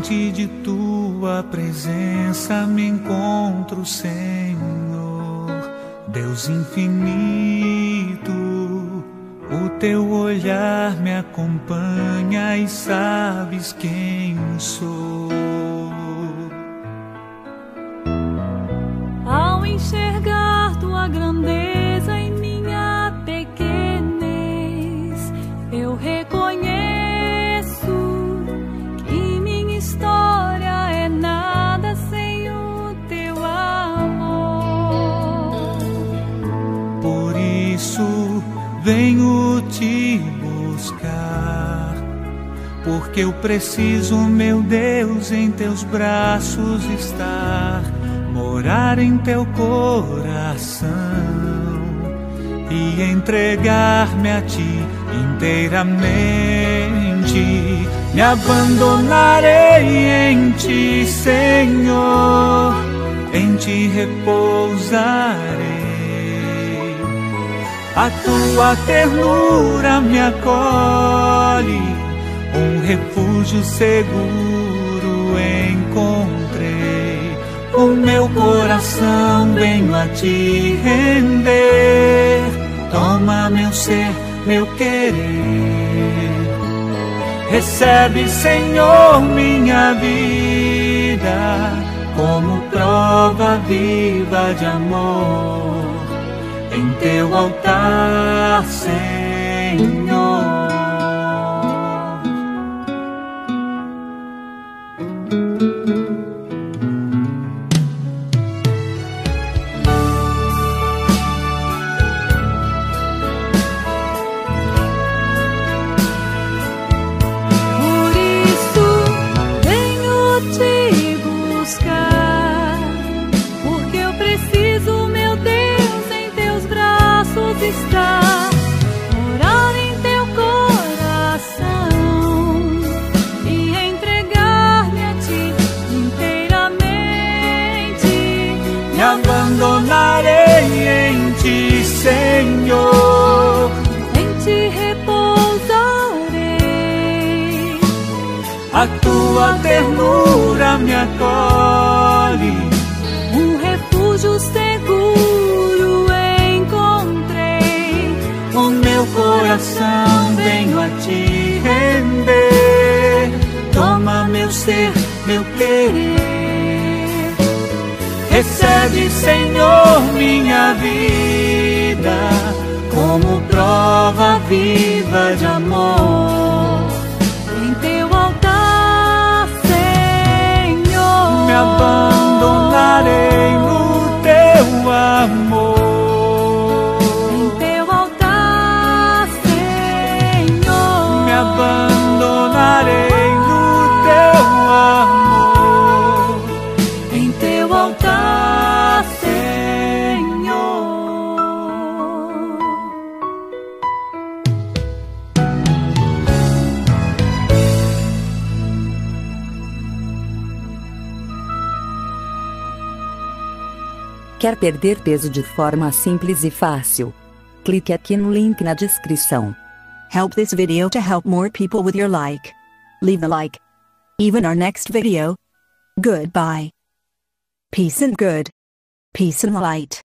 diante de tua presença me encontro, Senhor, Deus infinito. O teu olhar me acompanha e sabes quem sou. Ao enxergar tua grandeza em minha pequenez, eu reconheço que minha história é nada sem o teu amor. Por isso venho te buscar, porque eu preciso, meu Deus, em teus braços estar, morar em teu coração e entregar-me a ti inteiramente. Me abandonarei em ti, Senhor, em ti repousarei. A tua ternura me acolhe, um refúgio seguro encontrei. O meu coração venho a te render. Toma meu ser, meu querer. Recebe, Senhor, minha vida como prova viva de amor em teu altar, Senhor. Morar em teu coração e entregar-me a ti inteiramente. Me abandonarei em ti, Senhor, em ti repousarei. A tua ternura me acolhe, um refúgio seguro encontrei. o meu coração venho a te render. Toma meu ser, meu querer. Recebe, Senhor, minha vida como prova viva de amor em teu altar, Senhor. Me abandonarei no teu amor. Abandonarei no teu amor, em teu altar, Senhor. Quer perder peso de forma simples e fácil? Clique aqui no link na descrição. Help this video to help more people with your like. Leave the like. Even our next video. Goodbye. Peace and good. Peace and light.